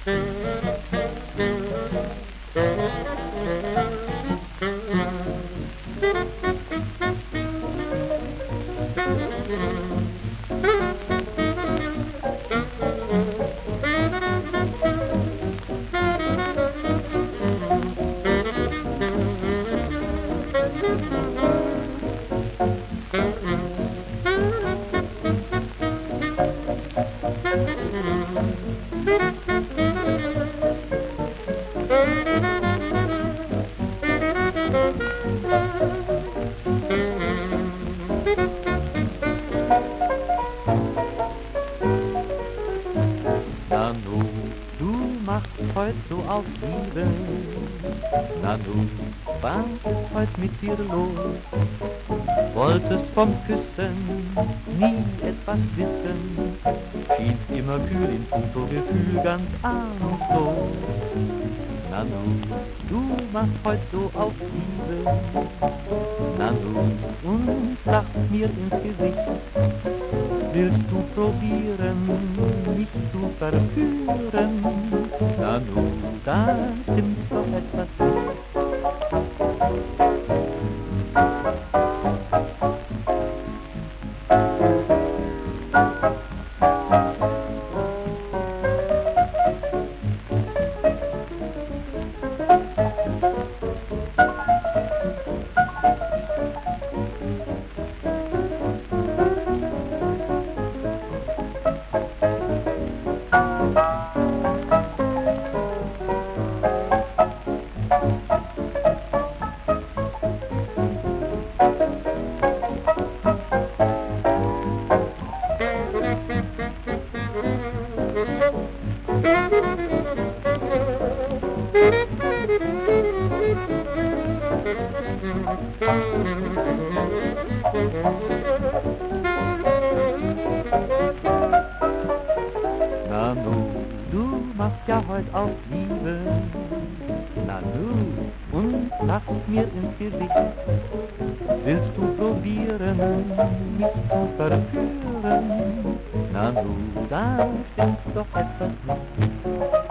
Nanu, du machst heut so auf Liebe. Nanu, was ist heut mit dir los? Wolltest vom Küssen nie etwas wissen, schienst immer kühl in puncto Gefühl ganz ahnungslos. Nanu, du machst heut so auf Liebe. Nanu, und sagst mir ins Gesicht, willst du probieren, mich zu verführen? Nanu, da stimmt doch etwas nicht. Nanu, du machst ja heut auf Liebe. Nanu, und sagst mir ins Gesicht, willst du probieren, mich zu verführen? Nanu, da stimmt doch etwas nicht.